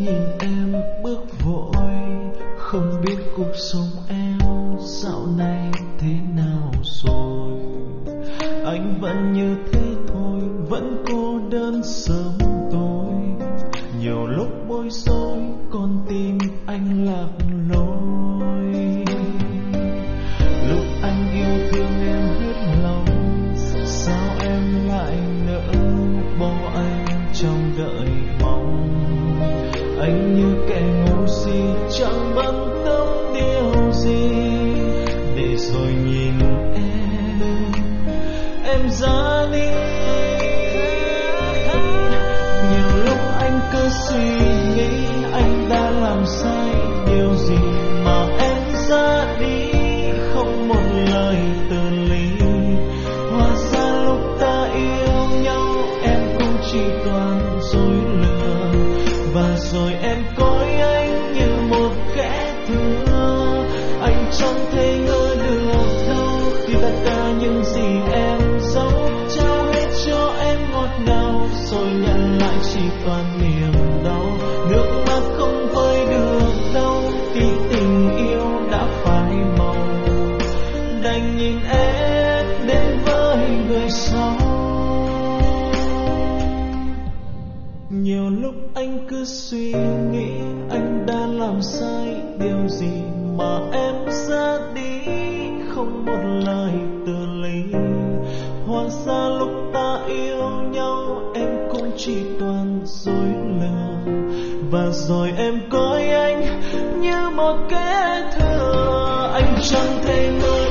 nhìn em bước vội, không biết cuộc sống em dạo này thế nào rồi. Anh vẫn như thế thôi, vẫn cô đơn sớm tối. Nhiều lúc bối rối, con tim anh lạc lối. Lúc anh yêu thương em hết lòng, sao em lại nỡ bỏ anh trong đợi mong. Anh như kẻ ngu si chẳng bận tâm điều gì, để rồi nhìn em ra đi. Nhiều lúc anh cứ suy nghĩ anh đã làm sai điều gì mà em ra đi không một lời từ ly. Hóa ra lúc ta yêu nhau em cũng chỉ toàn dối lừa, và rồi em coi anh như một kẻ thua. Anh chẳng thể ngờ được đâu, khi tất cả những gì em giấu trao hết cho em ngọt ngào, rồi nhận lại chỉ toàn niềm đau. Nước mắt không vơi được đâu, khi tình yêu đã phai màu. Đành nhìn em đến với người sau. Nhiều lúc anh cứ suy nghĩ anh đã làm sai điều gì mà em ra đi không một lời từ ly. Hóa ra lúc ta yêu nhau em cũng chỉ toàn dối lừa, và rồi em coi anh như một kẻ thua. Anh chẳng thể ngờ